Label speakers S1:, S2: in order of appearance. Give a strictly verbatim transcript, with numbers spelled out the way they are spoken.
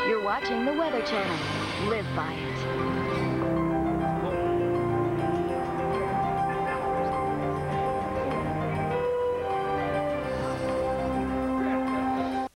S1: You're watching the Weather Channel. Live by it.